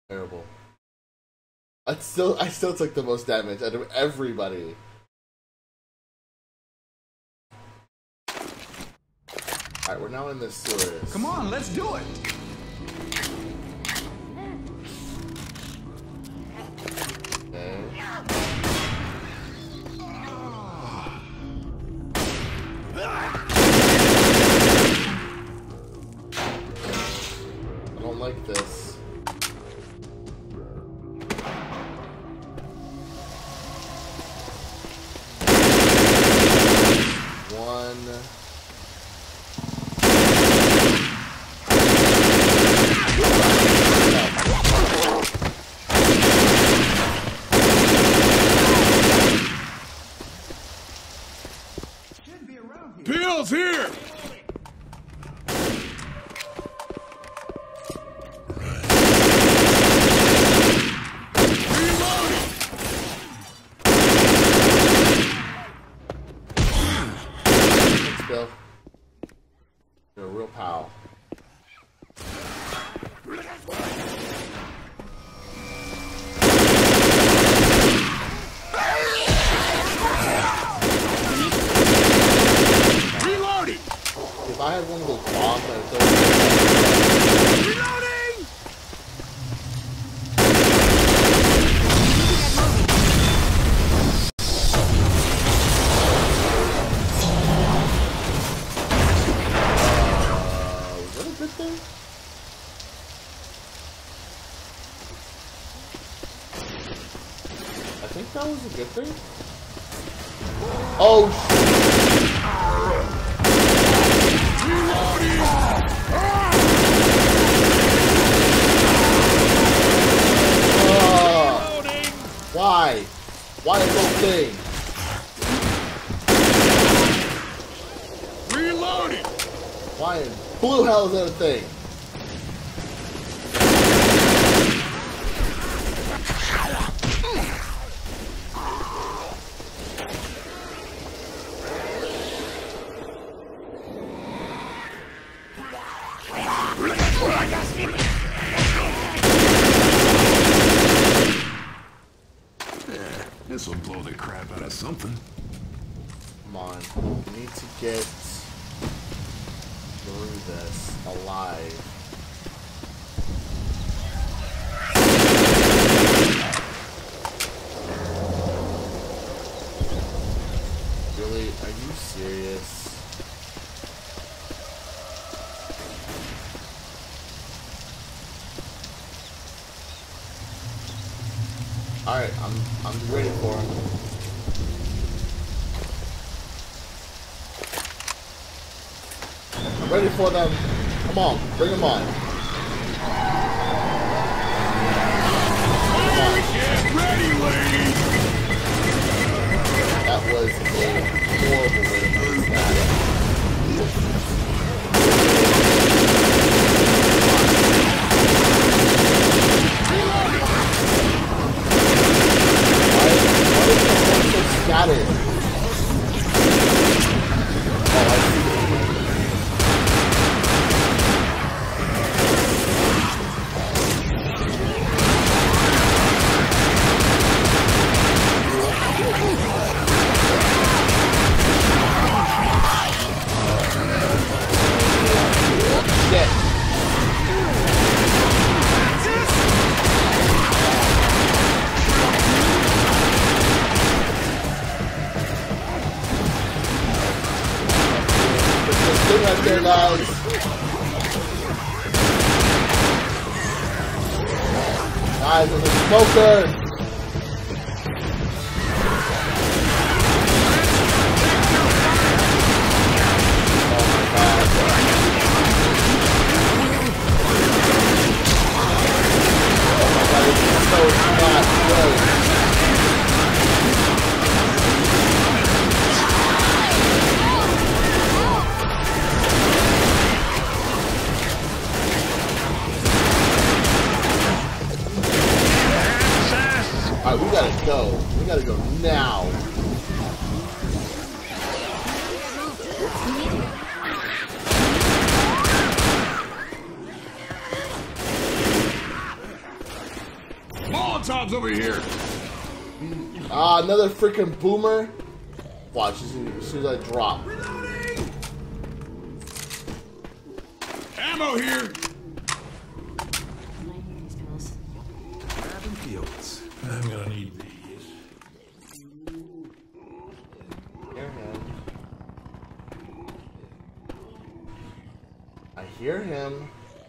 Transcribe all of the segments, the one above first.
Terrible. I still took the most damage out of everybody. Alright, we're now in the sewers. Come on, let's do it! Okay. I don't like this. One. Pills here! Thanks, Bill. You're a real pal. If I had one of those bombs, I would throw it. Reloading! Was that a good thing? I think that was a good thing. Oh, shit. Why? Why is that thing? Reloading! Why in blue hell is that a thing? This'll blow the crap out of something. Come on. We need to get through this alive. Really? Are you serious? Alright, I'm ready for him. I'm ready for them. Come on, bring them on. Come on. Get ready, ladies! That was a horrible way to lose that. Got it. Oh, I see. Right there, guys. Guys, there's a smoker. Alright, we gotta go. We gotta go now. Molotovs over here. Ah, another freaking boomer. Watch, as soon as I drop. Ammo here. Grabbing fields. I'm gonna need these. I hear him.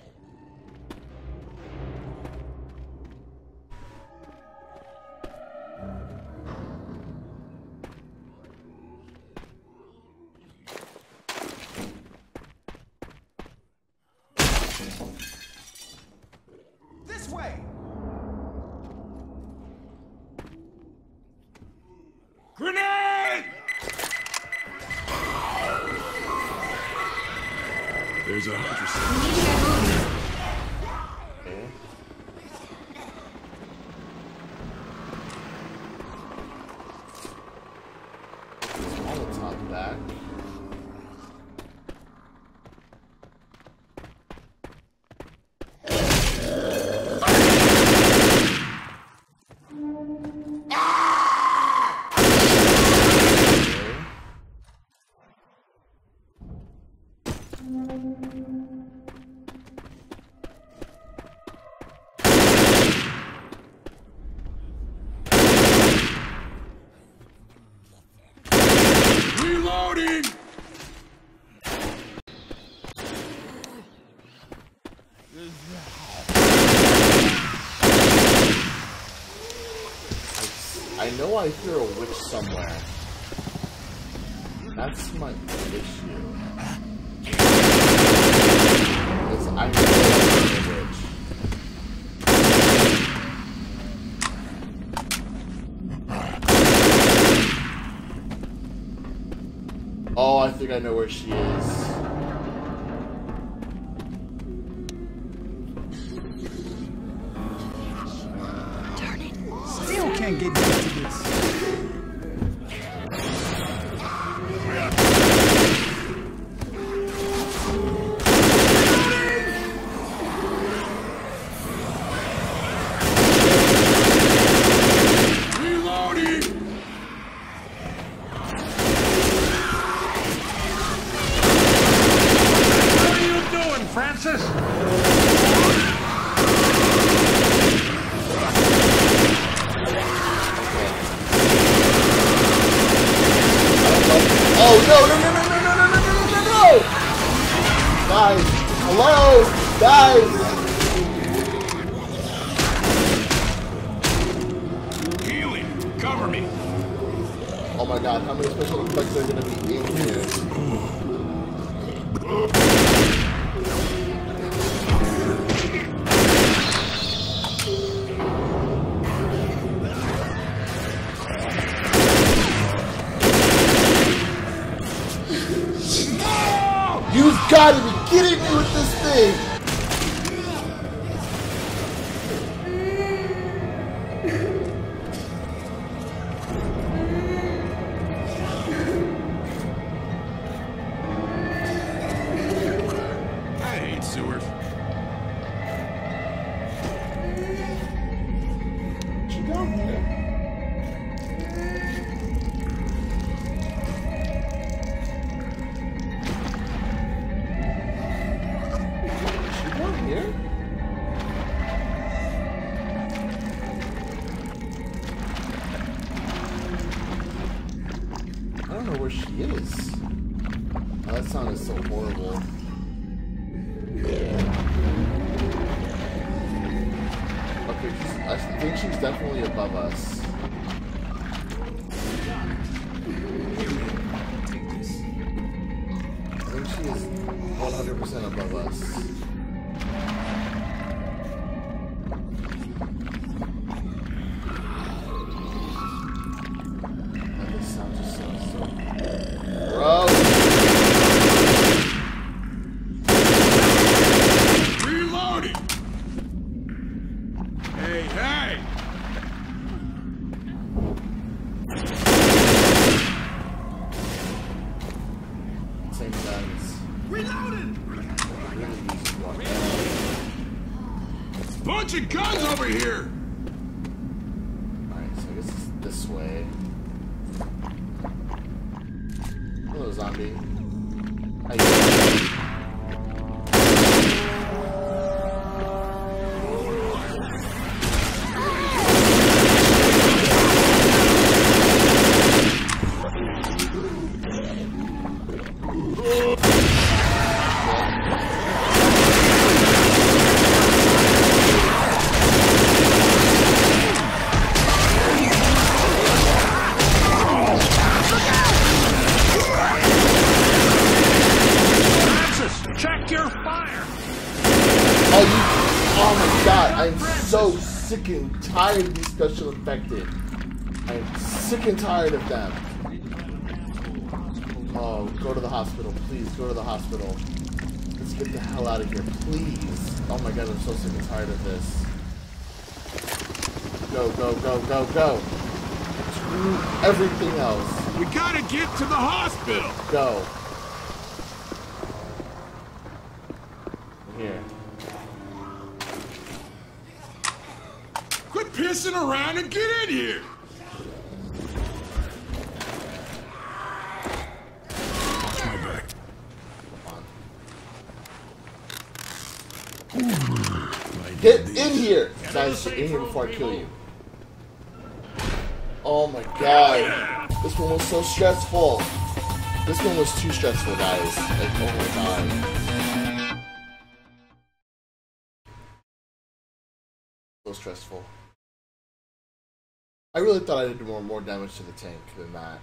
This way. Grenade! There's a hunter. Okay. This Molotov back. Reloading! I know I hear a witch somewhere. That's my issue. Because I know I hear a witch. Oh, I think I know where she is. Still can't get used to this. Reloading! What are you doing, Francis? Oh no no no no no no no no no no no! Guys, hello, guys. Healing! Cover me! Oh my God, how many special effects are gonna be in here? You've got to be kidding me with this thing! I hate sewers. What you down here? She down here? I don't know where she is. Oh, that sounded so horrible. Okay, I think she's definitely above us. Take this. I think she is 100% above us. Oh, this sound just sounds so gross. Reloading! Hey, hey! Same guns. Reloading! Really easy one. Bunch of guns over here! this way. Hello, zombie. How you doing? I'm so sick and tired of these special infected. I'm sick and tired of them. Oh, go to the hospital. Please, go to the hospital. Let's get the hell out of here, please. Oh my god, I'm so sick and tired of this. Go, go, go, go, go. Screw everything else. We gotta get to the hospital. Go. Here. Quit pissing around and get in here. Watch my back. Get in here! Guys, get in here before I kill you. Oh my god. This one was so stressful. This one was too stressful, guys. Like, oh my god. So stressful. I really thought I did more damage to the tank than that.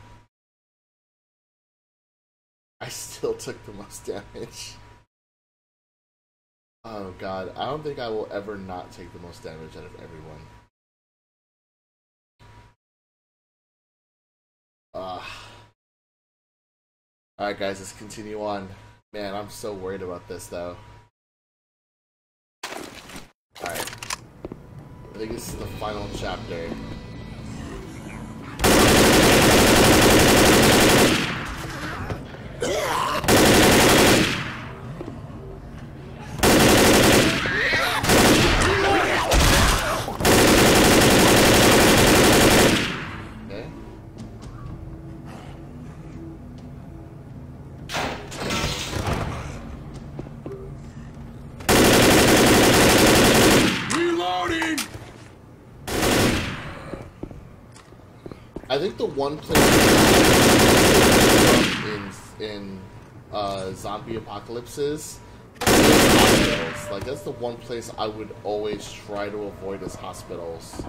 I still took the most damage. Oh god, I don't think I will ever not take the most damage out of everyone. Alright guys, let's continue on. Man, I'm so worried about this though. Alright. I think this is the final chapter. I think the one place in zombie apocalypses is hospitals. Like, that's the one place I would always try to avoid is hospitals.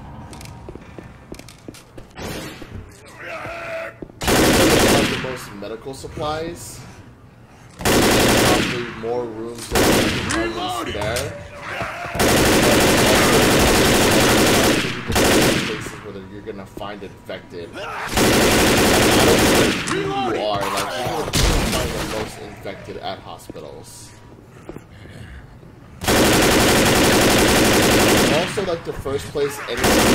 Like the most medical supplies, probably more rooms than probably there. Places where you're gonna find infected. I don't care who you are, like, you're gonna find the most infected at hospitals. Also, like, the first place anyone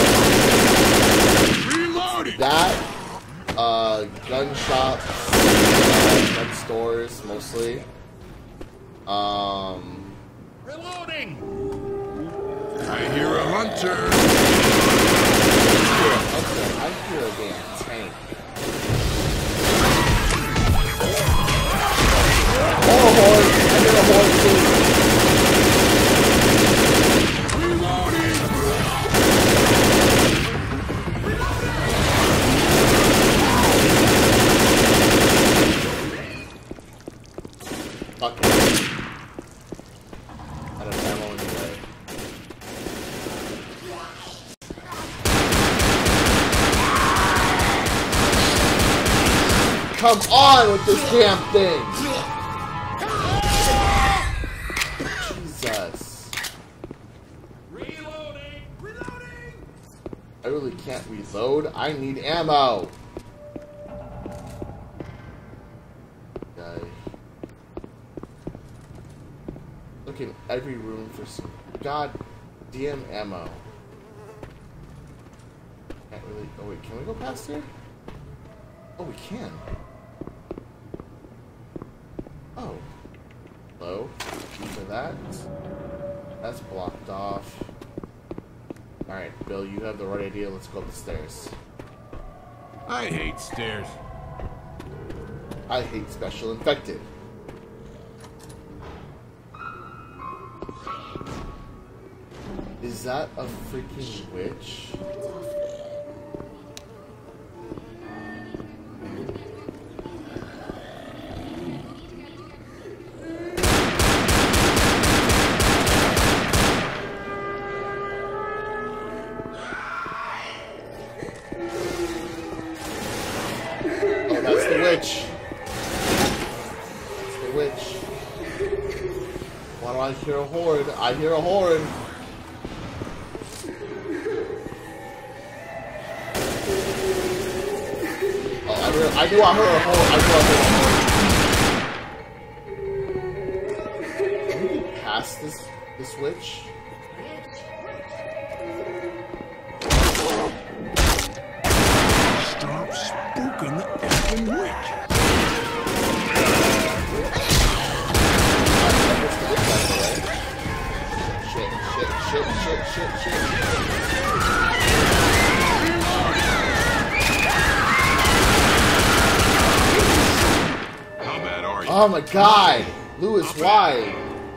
that, gun shops, gun stores, mostly. Reloading! I hear a hunter! I hear a damn tank. Oh, a horse! I hear a horse too! Fuck it. I don't have ammo anyway. Come on with this damn thing! Jesus. Reloading! Reloading! I really can't reload. I need ammo! Okay. Look in every room for some goddamn ammo. Can't really. Oh wait, can we go past here? Oh, we can. Oh. Hello. For that. That's blocked off. Alright, Bill, you have the right idea. Let's go up the stairs. I hate stairs. I hate special infected. Is that a freaking witch? Oh, that's the witch. That's the witch. Why do I hear a horn? I hear a horn. I knew I heard a horn. Can we get past this witch? Stop spooking the effing witch. Shit. Oh my god! Lewis, why?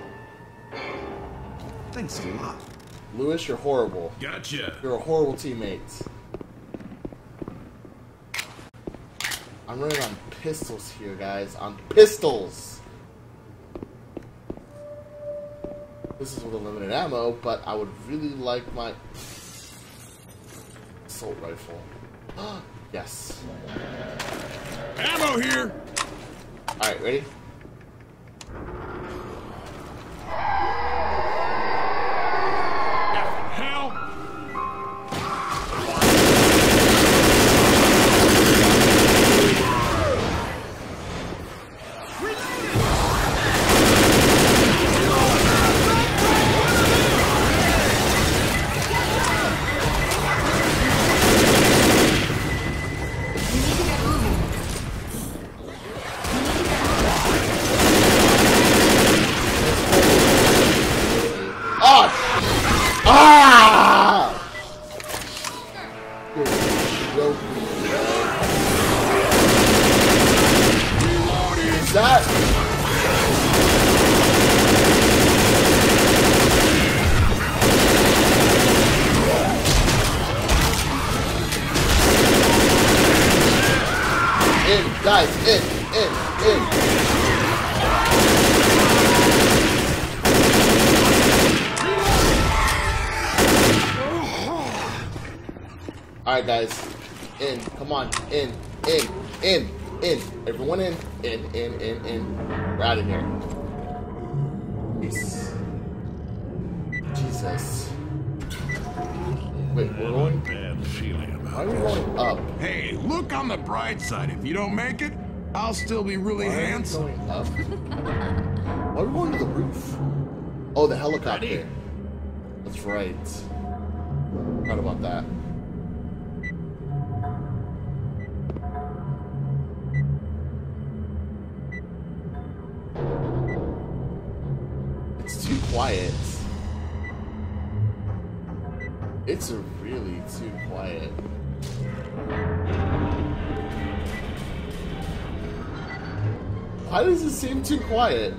Thanks a lot. Lewis, you're horrible. Gotcha. You're a horrible teammate. I'm running on pistols here, guys. On pistols! This is with unlimited ammo, but I would really like my assault rifle. Yes. Ammo here! Alright, ready? Hell! Is that? In, guys, in. Alright, guys. In. Come on. In. Everyone in. We're out of here. Peace. Jesus. Wait, we're going? Bad feeling Why about are we going up? Hey, look on the bright side. If you don't make it, I'll still be really Why handsome. are we going up? Why are we going to the roof? Oh, the helicopter. Ready? That's right. Forgot about that. It's too quiet. It's really too quiet. Why does it seem too quiet?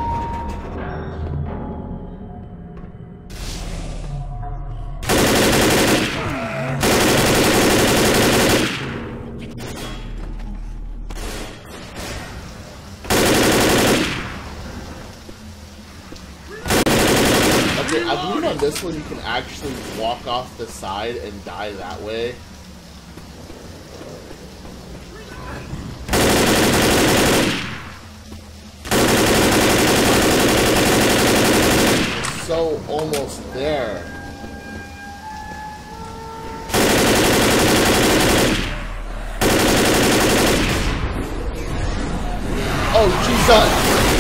Okay, I believe on this one you can actually walk off the side and die that way. So almost there. Oh, Jesus!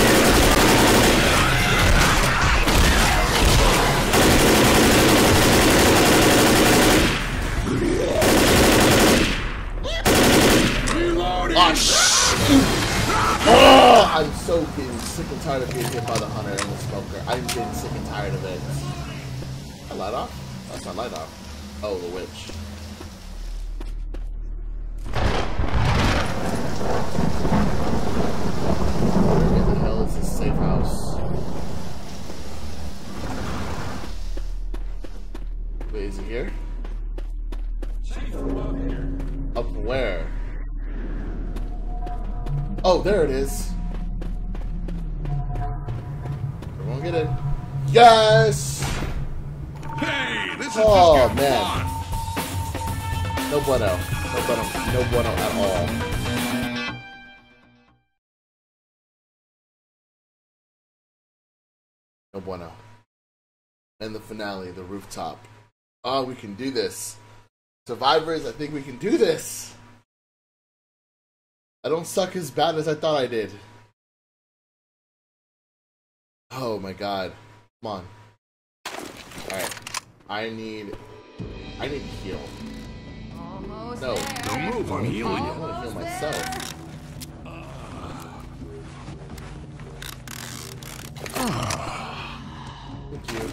Oh, I'm so getting sick and tired of being hit by the hunter and the smoker. I'm getting sick and tired of it. A light off? That's not light off. Oh, the witch. Where the hell is this safe house? Wait, is it here? Up where? Oh, there it is. Everyone get in. Yes! Hey, this is Oh, just getting man. fun. No bueno. No bueno. No bueno at all. No bueno. And the finale, the rooftop. Oh, we can do this. Survivors, I think we can do this. I don't suck as bad as I thought I did. Oh my god. Come on. Alright. I need to heal. Almost No. there. Don't move, I'm healing I you. want to heal myself. Thank you.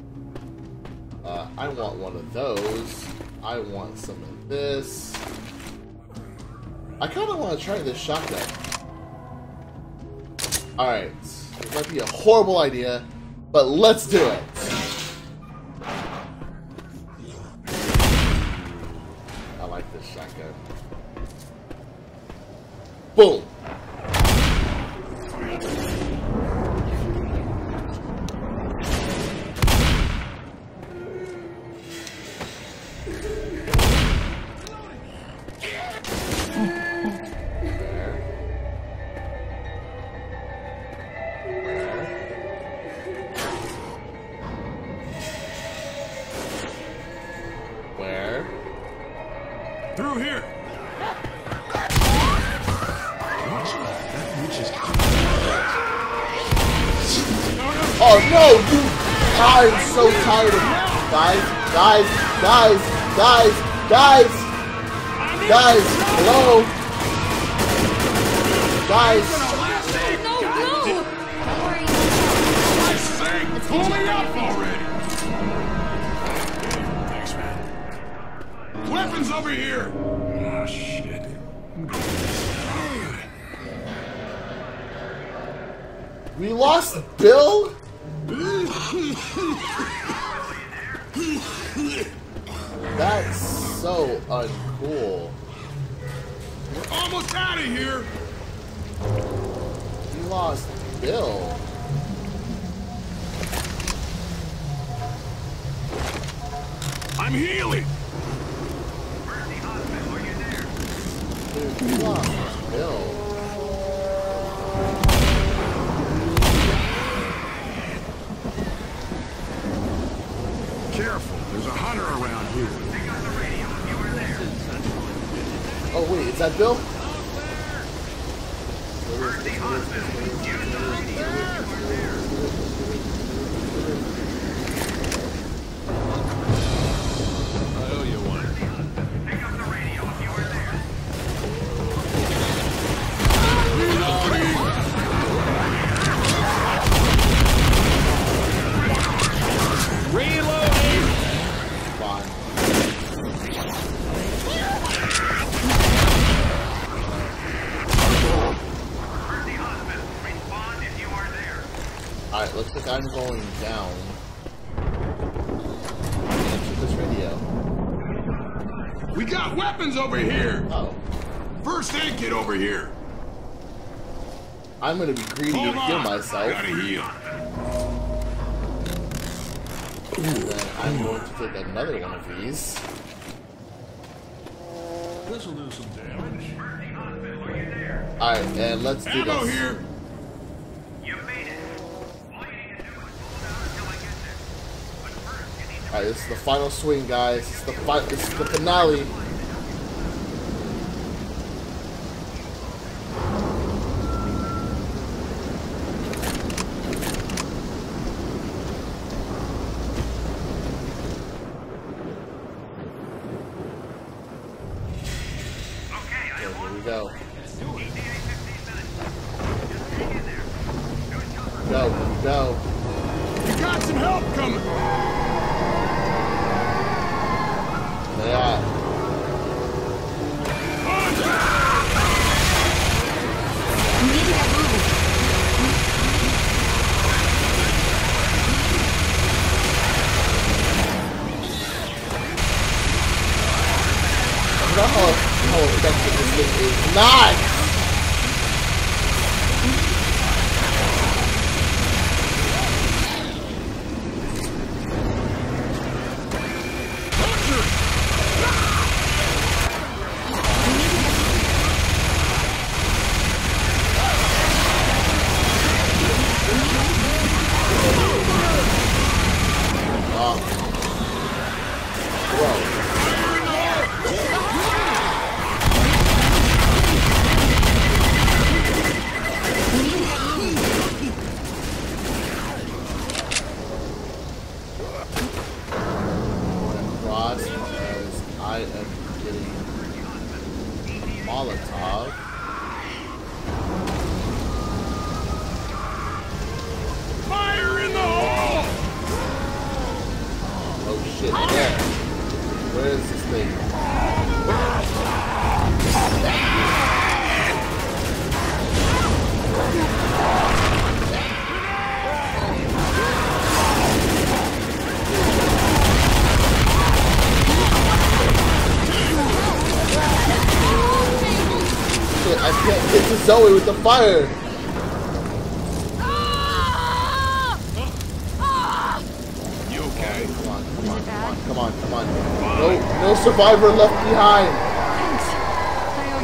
I want one of those. I want some of this. I kind of want to try this shotgun. Alright. It might be a horrible idea, but let's do it. I like this shotgun. Boom! Where? Through here. That reaches. Oh no, dude! I'm so tired of guys, hello, guys. No, no! Hurry. I say, pull me up already. Thanks, man. Weapons over here. Oh shit. We lost Bill. That's so uncool. We're almost out of here. We lost Bill. I'm healing. Dude, we lost Bill. Careful, there's a hunter around here. Oh wait, is that Bill? I owe you one. Reloading! Fine. Alright, looks like I'm going down. Answer this radio. We got weapons over here. Oh. First aid kit over here. I'm gonna be greedy Hold and heal on. myself. Gotta heal. And then I'm going to take another one of these. This'll do some damage. Alright, and let's do Ammo this. here. Alright, this is the final swing, guys. This is the finale. Okay, here we go. Go. We got some help coming. Yeah. how effective this thing is not! Molotov. Fire in the hole! Oh shit, yeah. Where is this thing? Shit, I can't get to Zoe with the fire! You okay? Come on. No survivor left behind! Thanks. I owe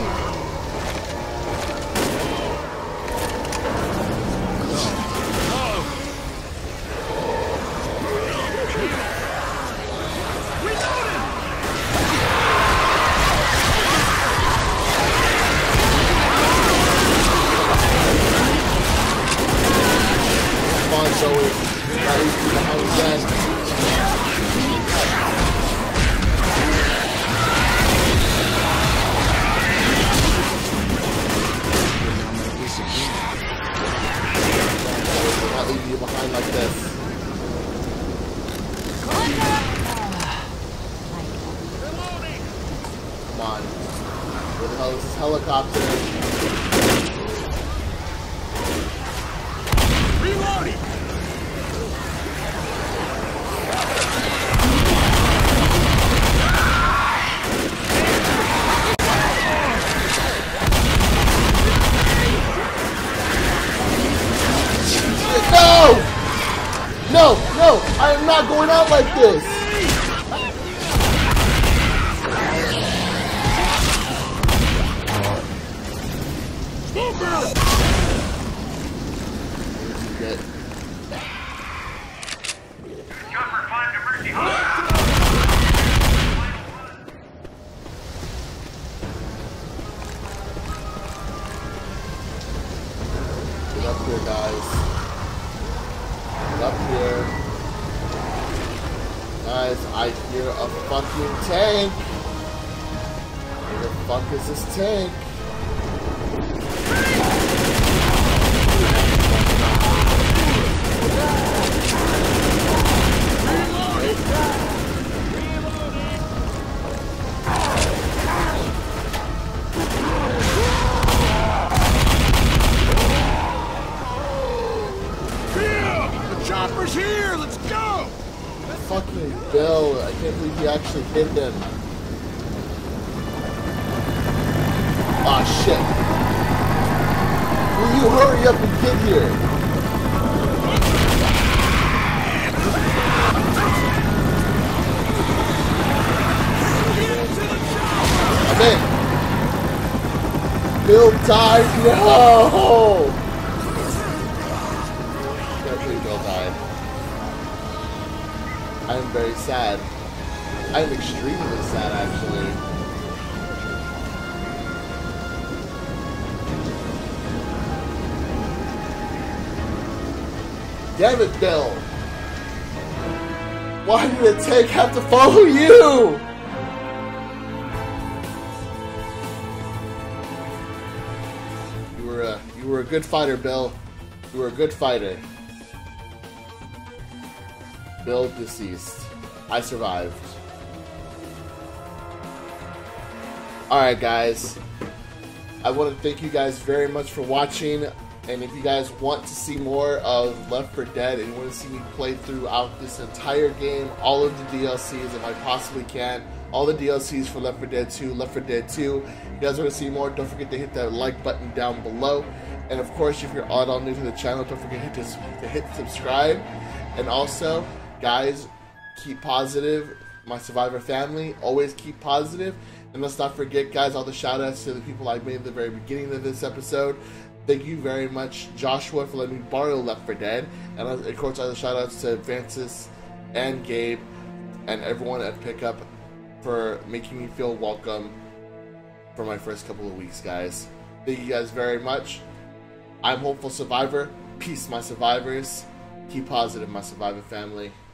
Come on, Zoe. Now he's behind again. Not leaving you behind like this. Come on. Where the hell is this helicopter? Reloading! No! I am not going out like this! Get. Get up here, guys. Get up here. Guys, I hear a fucking tank! Where the fuck is this tank? The chopper's here! Let's go! Fucking Bill, I can't believe he actually hit them. Aw, shit. Will you hurry up and get here? I'm in. Bill died? No! Can't believe Bill died. I am very sad. I am extremely sad, actually. Damn it, Bill! Why did the tank have to follow you? You were a good fighter, Bill. You were a good fighter. Bill deceased. I survived. Alright, guys. I want to thank you guys very much for watching. And if you guys want to see more of Left 4 Dead and you want to see me play throughout this entire game, all of the DLCs if I possibly can, all the DLCs for Left 4 Dead 2, Left 4 Dead 2. If you guys want to see more, don't forget to hit that like button down below. And of course, if you're all new to the channel, don't forget to hit subscribe. And also, guys, keep positive. My Survivor family, always keep positive. And let's not forget, guys, all the shout outs to the people I made at the very beginning of this episode. Thank you very much, Joshua, for letting me borrow Left 4 Dead. And of course, other shout outs to Francis and Gabe and everyone at Pickup for making me feel welcome for my first couple of weeks, guys. Thank you guys very much. I'm Hopeful Survivor. Peace, my survivors. Keep positive, my Survivor family.